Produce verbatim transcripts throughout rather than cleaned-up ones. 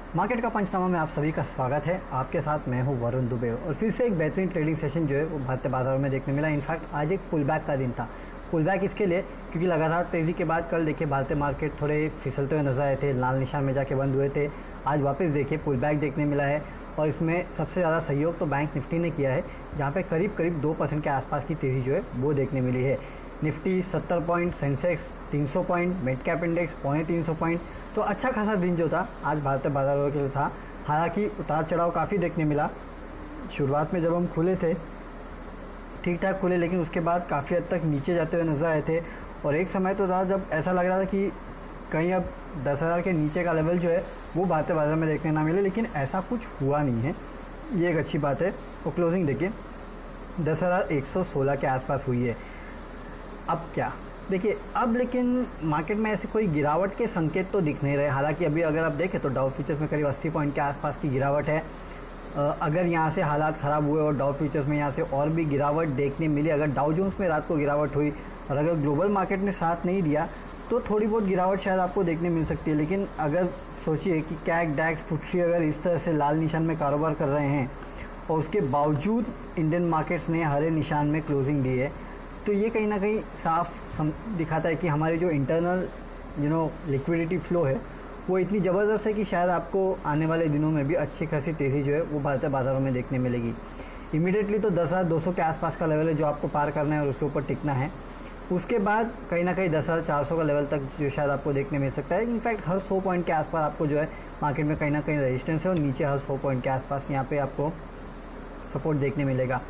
Market का पंचनामा में आप सभी का स्वागत है। आपके साथ मैं हूं वरुण दुबे और फिर से एक बेहतरीन ट्रेडिंग सेशन जो है वो भारतीय बाजारों में देखने मिला। इनफैक्ट आज एक पुल बैक का दिन था। पुल बैक इसके लिए क्योंकि लगातार तेज़ी के बाद कल देखिए भारतीय मार्केट थोड़े फिसलते हुए नजर आए थे, लाल निशान में जाके बंद हुए थे। आज वापस देखिए पुल बैक देखने मिला है और इसमें सबसे ज़्यादा सहयोग तो बैंक निफ्टी ने किया है, जहाँ पे करीब करीब दो परसेंट के आसपास की तेज़ी जो है वो देखने मिली है। निफ्टी सत्तर पॉइंट, सेंसेक्स तीन सौ पॉइंट, मिड कैप इंडेक्स पौने तीन सौ पॉइंट। तो अच्छा खासा दिन जो था आज भारतीय बाजारों के लिए था। हालांकि उतार चढ़ाव काफ़ी देखने मिला। शुरुआत में जब हम खुले थे ठीक ठाक खुले, लेकिन उसके बाद काफ़ी हद तक नीचे जाते हुए नजर आए थे और एक समय तो था जब ऐसा लग रहा था कि कहीं अब दस हज़ार के नीचे का लेवल जो है वो भारतीय बाजार में देखने ना मिले, लेकिन ऐसा कुछ हुआ नहीं है। ये एक अच्छी बात है। और क्लोजिंग देखिए दस हज़ार एक सौ सोलह के आसपास हुई है। अब क्या देखिए, अब लेकिन मार्केट में ऐसे कोई गिरावट के संकेत तो दिख नहीं रहे। हालांकि अभी अगर आप देखें तो डाउ फ्यूचर्स में करीब अस्सी पॉइंट के आसपास की गिरावट है। अगर यहाँ से हालात ख़राब हुए और डाउ फ्यूचर्स में यहाँ से और भी गिरावट देखने मिली, अगर डाउ जोन्स में रात को गिरावट हुई और अगर ग्लोबल मार्केट ने साथ नहीं दिया तो थोड़ी बहुत गिरावट शायद आपको देखने मिल सकती है। लेकिन अगर सोचिए कि कैक डैक्स फुट्सी अगर इस तरह से लाल निशान में कारोबार कर रहे हैं और उसके बावजूद इंडियन मार्केट्स ने हरे निशान में क्लोजिंग दी है, तो ये कहीं ना कहीं साफ दिखाता है कि हमारी जो internal you know liquidity flow है वो इतनी ज़बरदस्त है कि शायद आपको आने वाले दिनों में भी अच्छी खासी तेज़ी जो है वो भारतीय बाजारों में देखने मिलेगी। इमीडिएटली तो दस हज़ार दो सौ के आसपास का लेवल है जो आपको पार करना है और उसके ऊपर टिकना है। उसके बाद कहीं ना कहीं दस हज़ार चार सौ का लेवल तक जो शायद आपको देखने मिल सकता है। इनफैक्ट हर सौ पॉइंट के आसपास आपको जो है मार्केट में कहीं ना कहीं रेजिस्टेंस है और नीचे हर सौ पॉइंट के आसपास यहाँ पे आपको सपोर्ट देखने मिलेगा।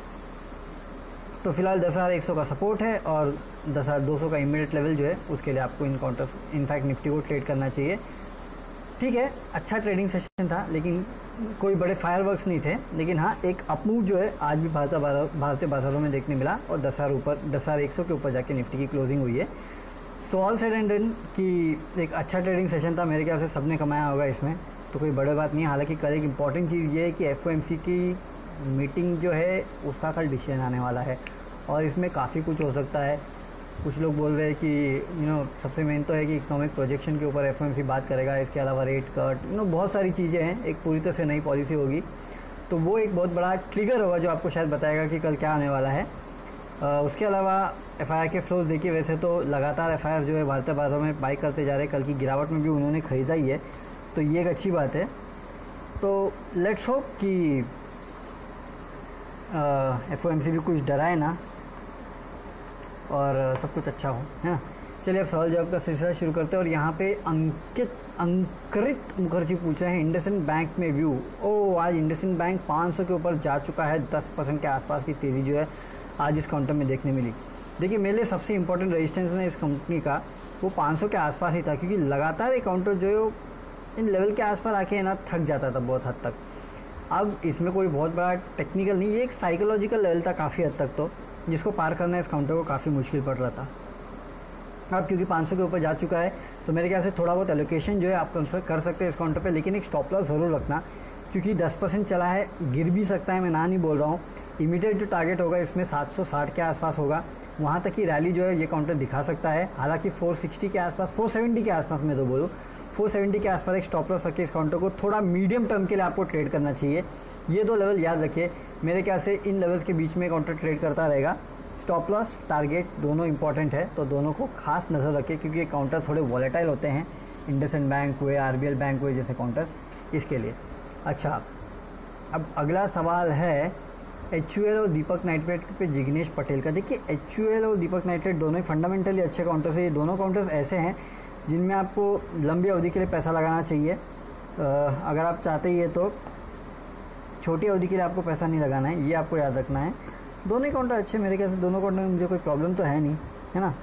तो फिलहाल दस हज़ार एक सौ का सपोर्ट है और दस हज़ार दो सौ का इमीडिएट लेवल जो है उसके लिए आपको इन काउंटर इनफैक्ट निफ्टी को ट्रेड करना चाहिए। ठीक है, अच्छा ट्रेडिंग सेशन था लेकिन कोई बड़े फायरवर्क्स नहीं थे। लेकिन हाँ, एक अपमूव जो है आज भी भारतीय बाजार भारतीय बाजारों में देखने मिला और दस हज़ार ऊपर दस हज़ार एक सौ के ऊपर जाके निफ्टी की क्लोजिंग हुई है। So all said and done कि एक अच्छा ट्रेडिंग सेशन था। मेरे ख्याल से सबने कमाया होगा इसमें, तो कोई बड़ी बात नहीं। हालांकि कल एक इम्पॉर्टेंट चीज़ ये है कि एफ ओ एम सी की मीटिंग जो है उसका कल डिसीजन आने वाला है और इसमें काफ़ी कुछ हो सकता है। कुछ लोग बोल रहे हैं कि यू नो सबसे मेन तो है कि इकोनॉमिक प्रोजेक्शन के ऊपर एफ ओ एम सी बात करेगा। इसके अलावा रेट कट, यू नो बहुत सारी चीज़ें हैं। एक पूरी तरह से नई पॉलिसी होगी, तो वो एक बहुत बड़ा ट्रिगर होगा जो आपको शायद बताएगा कि कल क्या आने वाला है। आ, उसके अलावा एफ आई आर के फ्लोज देखिए, वैसे तो लगातार एफ आई आर जो है भारतीय बाजारों में बाई करते जा रहे हैं। कल की गिरावट में भी उन्होंने ख़रीदा ही है, तो ये एक अच्छी बात है। तो लेट्स होप कि एफ ओ एम सी भी कुछ डराए ना और सब कुछ अच्छा हो, है ना। चलिए अब सवाल जवाब का सिलसिला शुरू करते हैं और यहाँ पे अंकित अंकृत मुखर्जी पूछ रहे हैं इंडसइंड बैंक में व्यू। ओ, आज इंडसइंड बैंक पाँच सौ के ऊपर जा चुका है। दस परसेंट के आसपास की तेज़ी जो है आज इस काउंटर में देखने मिली। देखिए मेरे लिए सबसे इंपॉर्टेंट रेजिस्टेंस है इस कंपनी का वो पाँच सौ के आसपास ही था, क्योंकि लगातार ये काउंटर जो है इन लेवल के आसपास आके ना थक जाता था बहुत हद तक। अब इसमें कोई बहुत बड़ा टेक्निकल नहीं, ये एक साइकोलॉजिकल लेवल था काफ़ी हद तक, तो जिसको पार करना इस काउंटर को काफ़ी मुश्किल पड़ रहा था। अब क्योंकि पाँच सौ के ऊपर जा चुका है तो मेरे ख्याल से थोड़ा बहुत एलोकेशन जो है आप कर सकते हैं इस काउंटर पे, लेकिन एक स्टॉप लॉस ज़रूर रखना, क्योंकि दस परसेंट चला है, गिर भी सकता है। मैं ना नहीं बोल रहा हूँ। इमीडिएट जो टारगेट होगा इसमें सात सौ साठ के आसपास होगा, वहाँ तक की रैली जो है ये काउंटर दिखा सकता है। हालाँकि फोर सिक्सटी के आसपास, फोर सेवेंटी के आसपास मैं तो बोलूँ फोर सेवेंटी के आसपास एक स्टॉप लॉस रखिए। इस काउंटर को थोड़ा मीडियम टर्म के लिए आपको ट्रेड करना चाहिए। ये दो लेवल याद रखिए। मेरे ख्याल से इन लेवल्स के बीच में काउंटर ट्रेड करता रहेगा। स्टॉप लॉस टारगेट दोनों इंपॉर्टेंट है, तो दोनों को खास नज़र रखिए, क्योंकि ये काउंटर थोड़े वॉलेटाइल होते हैं। इंडसइंड बैंक हुए, आर बी एल बैंक हुए जैसे काउंटर, इसके लिए। अच्छा, अब अगला सवाल है एच यू एल और दीपक नाइट्रेट पे जिग्नेश पटेल का। देखिए एच यू एल और दीपक नाइट्रेट दोनों ही फंडामेंटली अच्छे काउंटर्स हैं। ये दोनों काउंटर्स ऐसे हैं जिनमें आपको लंबी अवधि के लिए पैसा लगाना चाहिए। अगर आप चाहते ही है तो छोटी अवधि के लिए आपको पैसा नहीं लगाना है, ये आपको याद रखना है। दोनों ही काउंटर अच्छे मेरे ख्याल से, दोनों काउंटर में मुझे कोई प्रॉब्लम तो है नहीं, है ना।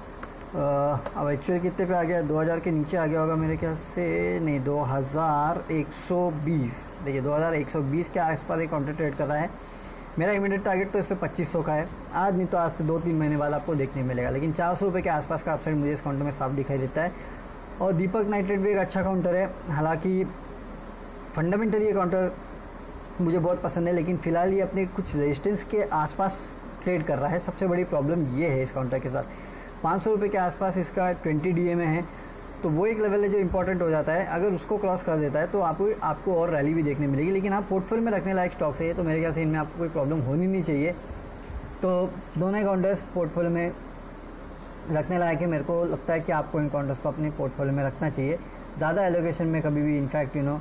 अब एच यू एल कितने पे आ गया, दो हज़ार के नीचे आ गया होगा मेरे ख्याल से, नहीं दो हज़ार एक सौ बीस। देखिए दो हज़ार एक सौ बीस के आसपास एक काउंटर ट्रेड कर रहा है। मेरा इमीडिएट टारगेट तो इस पर पच्चीस सौ का है। आज नहीं तो आज से दो तीन महीने बाद आपको देखने मिलेगा, लेकिन चार सौ रुपये के आसपास का अपसाइड मुझे इस काउंटर में साफ दिखाई देता है। और दीपक नाइट्रेट भी एक अच्छा काउंटर है। हालांकि फंडामेंटली ये काउंटर मुझे बहुत पसंद है, लेकिन फ़िलहाल ये अपने कुछ रेजिस्टेंस के आसपास ट्रेड कर रहा है। सबसे बड़ी प्रॉब्लम ये है इस काउंटर के साथ, पाँच सौ रुपये के आसपास इसका ट्वेंटी डी ए में है। तो वो एक लेवल है जो इंपॉर्टेंट हो जाता है। अगर उसको क्रॉस कर देता है तो आपको आपको और रैली भी देखने मिलेगी। लेकिन हाँ, पोर्टफोलियो में रखने लायक स्टॉक्स है, तो मेरे ख्याल से इनमें आपको कोई प्रॉब्लम होनी नहीं चाहिए। तो दोनों काउंटर्स पोर्टफोलियो में रखने लायक है। मेरे को लगता है कि आपको इन काउंटर्स को अपने पोर्टफोलियो में रखना चाहिए। ज़्यादा एलोकेशन में कभी भी इनफैक्ट यू नो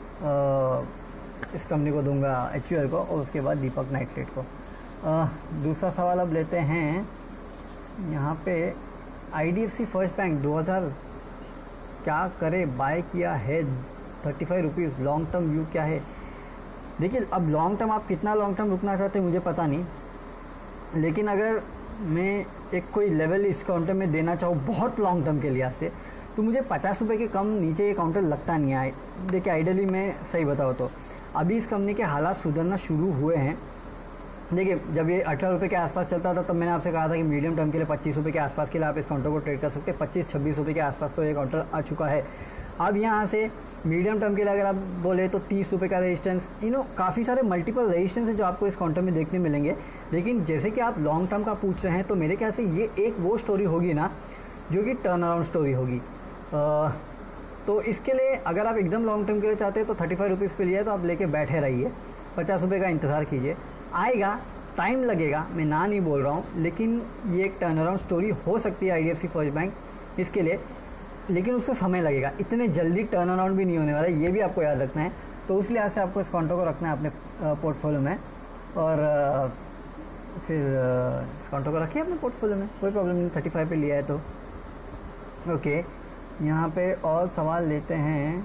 इस कंपनी को दूंगा, एच यू एल को, और उसके बाद दीपक नाइट्रेट को। आ, दूसरा सवाल अब लेते हैं यहाँ पे। I D F C first bank दो हज़ार क्या करे, बाय किया है thirty five rupees, long term view क्या है? देखिए, अब लॉन्ग टर्म आप कितना लॉन्ग टर्म रुकना चाहते हैं मुझे पता नहीं, लेकिन अगर मैं एक कोई लेवल इस काउंटर में देना चाहूँ बहुत लॉन्ग टर्म के लिहाज से, तो मुझे पचास रुपये के कम नीचे ये काउंटर लगता नहीं है। देखिए, आइडियली मैं सही बताऊँ तो अभी इस कंपनी के हालात सुधरना शुरू हुए हैं। देखिए, जब ये अठारह रुपये के आसपास चलता था तब मैंने आपसे कहा था कि मीडियम टर्म के लिए पच्चीस रुपये के आसपास के लिए आप इस काउंटर को ट्रेड कर सकते हैं। पच्चीस छब्बीस रुपये के आसपास तो ये काउंटर आ चुका है। अब यहाँ से मीडियम टर्म के लिए अगर आप बोले तो तीस रुपये का रेजिस्टेंस, यू नो काफ़ी सारे मल्टीपल रेजिस्टेंस है जो आपको इस काउंटर में देखने मिलेंगे। लेकिन जैसे कि आप लॉन्ग टर्म का पूछ रहे हैं, तो मेरे ख्याल से ये एक वो स्टोरी होगी ना जो कि टर्न अराउंड स्टोरी होगी। आ, तो इसके लिए अगर आप एकदम लॉन्ग टर्म के लिए चाहते हैं तो थर्टी फाइव रुपीज़ पे लिया है तो आप लेके बैठे रहिए, पचास रुपये का इंतज़ार कीजिए। आएगा, टाइम लगेगा, मैं ना नहीं बोल रहा हूँ, लेकिन ये एक टर्न अराउंड स्टोरी हो सकती है I D F C first bank इसके लिए, लेकिन उसको समय लगेगा। इतने जल्दी टर्न अराउंड भी नहीं होने वाला है, ये भी आपको याद रखना है। तो उस लिहाज से आपको इस काउंटर को रखना है अपने पोर्टफोलियो में, और फिर इस काउंटर को रखिए अपने पोर्टफोलियो में, कोई प्रॉब्लम नहीं। थर्टी फाइव पे लिया है तो ओके। यहाँ पे और सवाल लेते हैं।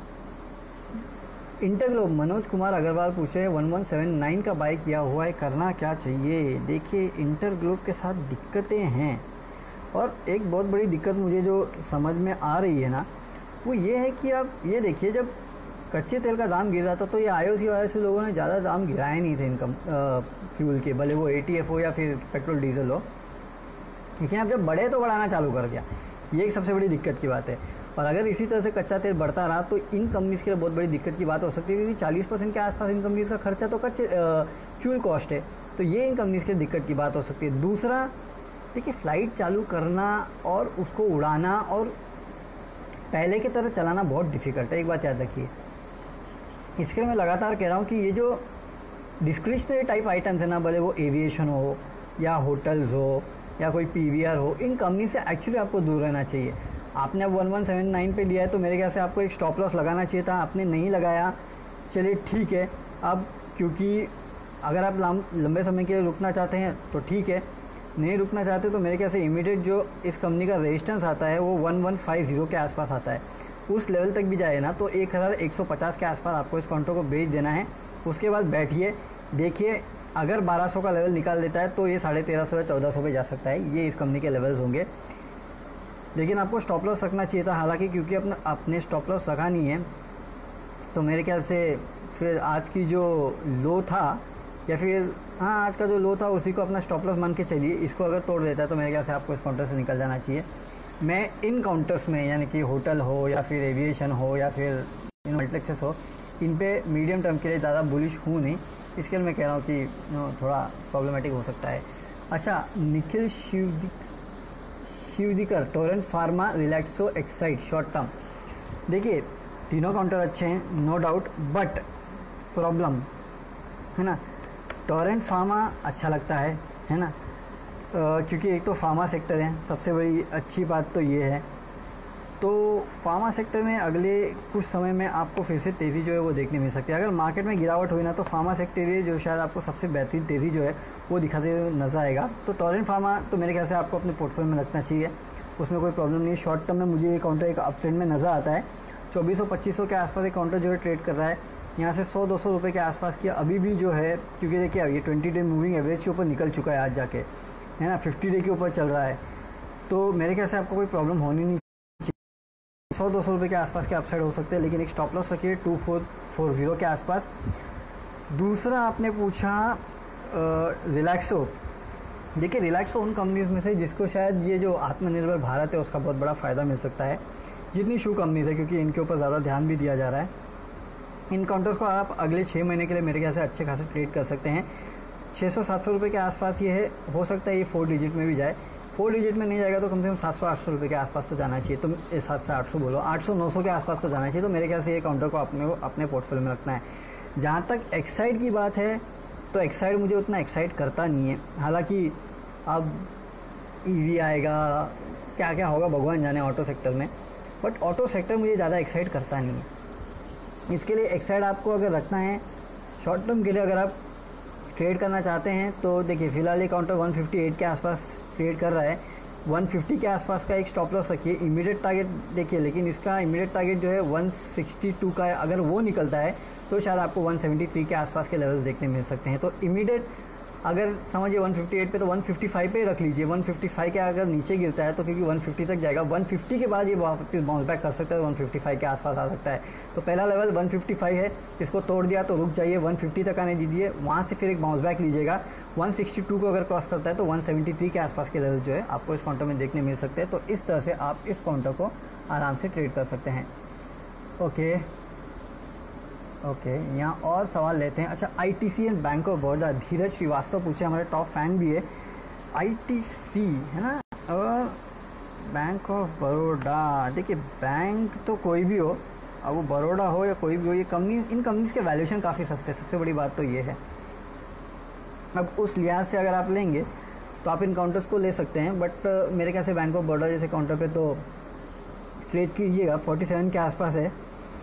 इंटरग्लोब मनोज कुमार अग्रवाल पूछे वन वन सेवन नाइन का बाय किया हुआ है, करना क्या चाहिए? देखिए, इंटरग्लोब के साथ दिक्कतें हैं, और एक बहुत बड़ी दिक्कत मुझे जो समझ में आ रही है ना, वो ये है कि आप ये देखिए, जब कच्चे तेल का दाम गिर रहा था तो ये आई ओ सी वाले से लोगों ने ज़्यादा दाम गिराए नहीं थे इनकम फ्यूल के, भले वो ए टी एफ हो या फिर पेट्रोल डीजल हो। लेकिन अब जब बढ़े तो बढ़ाना चालू कर दिया, ये एक सबसे बड़ी दिक्कत की बात है। और अगर इसी तरह से कच्चा तेल बढ़ता रहा तो इन कंपनीज़ के लिए बहुत बड़ी दिक्कत की बात हो सकती है, क्योंकि चालीस परसेंट के आसपास इन कंपनीज़ का खर्चा तो कच्चे फ्यूल कॉस्ट है। तो ये इन कंपनीज़ के लिए दिक्कत की बात हो सकती है। दूसरा, देखिए, फ़्लाइट चालू करना और उसको उड़ाना और पहले की तरह चलाना बहुत डिफ़िकल्ट है, एक बात याद रखिए। इसके लिए मैं लगातार कह रहा हूँ कि ये जो डिस्क्रिशनरी टाइप आइटम्स है ना, भले वो एविएशन हो या होटल्स हो या कोई पी वी आर हो, इन कंपनी से एक्चुअली आपको दूर रहना चाहिए। आपने अब वन वन सेवन नाइन पे लिया है तो मेरे ख्याल से आपको एक स्टॉप लॉस लगाना चाहिए था, आपने नहीं लगाया, चलिए ठीक है। अब क्योंकि अगर आप लंबे समय के लिए रुकना चाहते हैं तो ठीक है, नहीं रुकना चाहते तो मेरे ख्याल से इमीडिएट जो इस कंपनी का रेजिस्टेंस आता है वो वन वन फाइव ज़ीरो के आसपास आता है। उस लेवल तक भी जाए ना तो एक हज़ार एक सौ पचास के आसपास आपको इस काउंटर को बेच देना है। उसके बाद बैठिए, देखिए, अगर बारह सौ का लेवल निकाल देता है तो ये साढ़े तेरह सौ या चौदह सौ पे जा सकता है। ये इस कंपनी के लेवल्स होंगे, लेकिन आपको स्टॉप लॉस रखना चाहिए था। हालांकि क्योंकि अपना अपने स्टॉप लॉस रखा नहीं है तो मेरे ख्याल से फिर आज की जो लो था, या फिर हाँ आज का जो लो था उसी को अपना स्टॉप लॉस मान के चलिए। इसको अगर तोड़ देता है तो मेरे ख्याल से आपको इस काउंटर से निकल जाना चाहिए। मैं इन काउंटर्स में, यानी कि होटल हो या फिर एविएशन हो या फिर इन मल्टीप्लेक्सेस हो, इन पे मीडियम टर्म के लिए ज़्यादा बुलिश हूँ नहीं। इसके लिए मैं कह रहा हूँ कि थोड़ा प्रॉब्लमेटिक हो सकता है। अच्छा, निखिल शिवदी शिवदिकर, टोरेंट फार्मा, रिलैक्सो, एक्साइड, शॉर्ट टर्म। देखिए, तीनों काउंटर अच्छे हैं, नो डाउट, बट प्रॉब्लम है ना, टोरेंट फार्मा अच्छा लगता है है ना, क्योंकि एक तो फार्मा सेक्टर है, सबसे बड़ी अच्छी बात तो ये है। तो फार्मा सेक्टर में अगले कुछ समय में आपको फिर से तेज़ी जो है वो देखने मिल सकती है। अगर मार्केट में गिरावट हुई ना तो फार्मा सेक्टर ये जो शायद आपको सबसे बेहतरीन तेज़ी जो है वो दिखाते हुए नजर आएगा। तो टोरेंट फार्मा तो मेरे ख्याल से आपको अपने पोर्टफोलियो में रखना चाहिए, उसमें कोई प्रॉब्लम नहीं है। शॉर्ट टर्म में मुझे ये काउंटर एक अप ट्रेंड में नज़र आता है। चौबीस सौ पच्चीस सौ के आसपास एक काउंटर जो है ट्रेड कर रहा है। यहाँ से सौ दो सौ रुपये के आसपास की अभी भी जो है, क्योंकि देखिए ये ट्वेंटी डे मूविंग एवरेज के ऊपर निकल चुका है आज जाके, है ना, फिफ्टी डे के ऊपर चल रहा है। तो मेरे ख्याल से आपको कोई प्रॉब्लम होनी नहीं चाहिए। सौ दो सौ रुपये के आसपास के अपसाइड हो सकते हैं, लेकिन एक स्टॉप लॉस रखिए टू फोर फोर ज़ीरो के आसपास। दूसरा आपने पूछा रिलैक्सो। देखिए, रिलैक्सो उन कंपनीज में से जिसको शायद ये जो आत्मनिर्भर भारत है उसका बहुत बड़ा फ़ायदा मिल सकता है, जितनी शू कंपनीज है, क्योंकि इनके ऊपर ज़्यादा ध्यान भी दिया जा रहा है। इन काउंटर्स को आप अगले छः महीने के लिए मेरे ख्याल से अच्छे खासे ट्रेड कर सकते हैं। छः सौ सात सौ रुपये के आसपास ये है, हो सकता है ये फोर डिजिट में भी जाए, फोर डिजिट में नहीं जाएगा तो कम से कम सात सौ आठ सौ रुपये के आसपास तो जाना चाहिए। तो सात से आठ सौ बोलो, आठ सौ नौ सौ के आसपास तो जाना चाहिए। तो मेरे ख्याल से ये काउंटर को अपने को अपने पोर्टफोलियो में रखना है। जहाँ तक एक्साइड की बात है तो एक्साइड मुझे उतना एक्साइट करता नहीं है। हालांकि अब ईवी आएगा, क्या क्या होगा भगवान जाने ऑटो सेक्टर में, बट ऑटो सेक्टर मुझे ज़्यादा एक्साइट करता नहीं है। इसके लिए एक्साइड आपको अगर रखना है शॉर्ट टर्म के लिए, अगर आप ट्रेड करना चाहते हैं तो देखिए फ़िलहाल ये काउंटर एक सौ अट्ठावन के आसपास ट्रेड कर रहा है। एक सौ पचास के आसपास का एक स्टॉप लॉस रखिए। इमीडिएट टारगेट देखिए, लेकिन इसका इमीडिएट टारगेट जो है एक सौ बासठ का है। अगर वो निकलता है तो शायद आपको एक सौ तिहत्तर के आसपास के लेवल्स देखने मिल सकते हैं। तो इमीडिएट अगर समझिए एक सौ अट्ठावन पे तो एक सौ पचपन पे रख लीजिए। एक सौ पचपन के अगर नीचे गिरता है तो क्योंकि एक सौ पचास तक जाएगा, एक सौ पचास के बाद ये वापस बाउंस बैक कर सकता है, एक सौ पचपन के आसपास आ सकता है। तो पहला लेवल एक सौ पचपन है, इसको तोड़ दिया तो रुक जाइए, एक सौ पचास तक आने दीजिए, वहाँ से फिर एक बाउंस बैक लीजिएगा। एक सौ बासठ को अगर क्रॉस करता है तो एक सौ तिहत्तर के आसपास के लेवल जो है आपको इस काउंटर में देखने मिल सकते हैं। तो इस तरह से आप इस काउंटर को आराम से ट्रेड कर सकते हैं। ओके ओके okay, यहाँ और सवाल लेते हैं। अच्छा, ITC and bank of Baroda, Dheeraj Srivastava पूछे, हमारे टॉप फैन भी है। आईटीसी है ना, और बैंक ऑफ बड़ौदा, देखिए बैंक तो कोई भी हो, अब वो बड़ौदा हो या कोई भी हो, ये कंपनी, इन कंपनीज़ के वैल्यूएशन काफ़ी सस्ते, सबसे बड़ी बात तो ये है। अब उस लिहाज से अगर आप लेंगे तो आप इन काउंटर्स को ले सकते हैं, बट मेरे ख्याल से बैंक ऑफ बड़ौदा जैसे काउंटर पे तो ट्रेड कीजिएगा। सैंतालीस के आसपास है।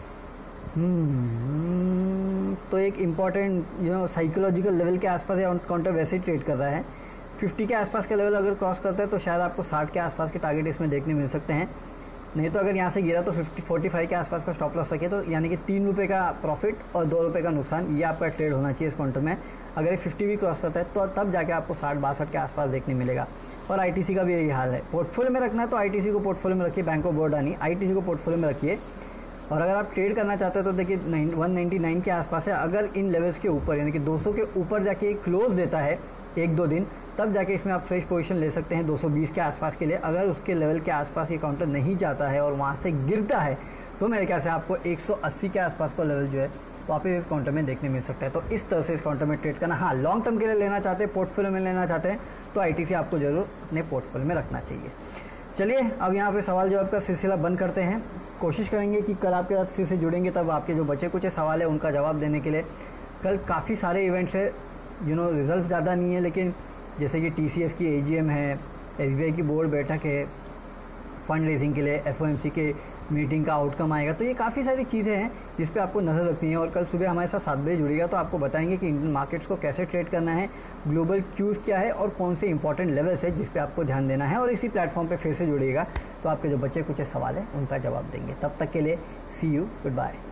हम्म तो एक important you know psychological level के आसपास है, काउंटर वैसे ही ट्रेड कर रहा है। पचास के आसपास का लेवल अगर क्रॉस करता है तो शायद आपको साठ के आसपास के टारगेट इसमें देखने मिल सकते हैं। नहीं तो अगर यहाँ से गिरा तो फिफ्टी फोर्टी फाइव के आसपास का स्टॉप लॉस रखिए, तो यानी कि तीन रुपये का प्रॉफिट और दो रुपये का नुकसान, ये आपका ट्रेड होना चाहिए इस काउंटर में। अगर ये फिफ्टी भी क्रॉस करता है तो तब जाके आपको साठ बासठ के आसपास देखने मिलेगा। और आईटीसी का भी यही हाल है। पोर्टफोलियो में रखना है तो आईटीसी को पोर्टफोलियो में रखिए, बैंक ऑफ बड़ौदा नहीं, आईटीसी को पोर्टफोलियो में रखिए। और अगर आप ट्रेड करना चाहते हो तो देखिए एक सौ निन्यानवे के आसपास है। अगर इन लेवल्स के ऊपर यानी कि दो सौ के ऊपर जाके क्लोज देता है एक दो दिन, तब जाके इसमें आप फ्रेश पोजीशन ले सकते हैं दो सौ बीस के आसपास के लिए। अगर उसके लेवल के आसपास ये काउंटर नहीं जाता है और वहाँ से गिरता है तो मेरे ख्याल से आपको एक सौ अस्सी के आसपास का लेवल जो है वापस इस काउंटर में देखने मिल सकता है। तो इस तरह से इस काउंटर में ट्रेड करना। हाँ, लॉन्ग टर्म के लिए लेना चाहते हैं, पोर्टफोलियो में लेना चाहते हैं तो आईटीसी आपको जरूर अपने पोर्टफोलियो में रखना चाहिए। चलिए अब यहाँ पे सवाल जवाब का सिलसिला बंद करते हैं। कोशिश करेंगे कि कल आपके साथ फिर से जुड़ेंगे, तब आपके जो बचे कुछ सवाल है उनका जवाब देने के लिए। कल काफ़ी सारे इवेंट्स है, यू नो रिजल्ट ज़्यादा नहीं है, लेकिन जैसे कि टीसीएस की एजीएम है, एसबीआई की बोर्ड बैठक है, फंड रेजिंग के लिए एफओएमसी के मीटिंग का आउटकम आएगा। तो ये काफ़ी सारी चीज़ें हैं जिस पे आपको नज़र रखनी है। और कल सुबह हमारे साथ सात बजे जुड़ेगा तो आपको बताएंगे कि इंडियन मार्केट्स को कैसे ट्रेड करना है, ग्लोबल क्यूज़ क्या है और कौन से इंपॉर्टेंट लेवल्स है जिस पे आपको ध्यान देना है। और इसी प्लेटफॉर्म पे फिर से जुड़िएगा तो आपके जो बच्चे कुछ सवाल हैं उनका जवाब देंगे। तब तक के लिए सी यू, गुड बाय।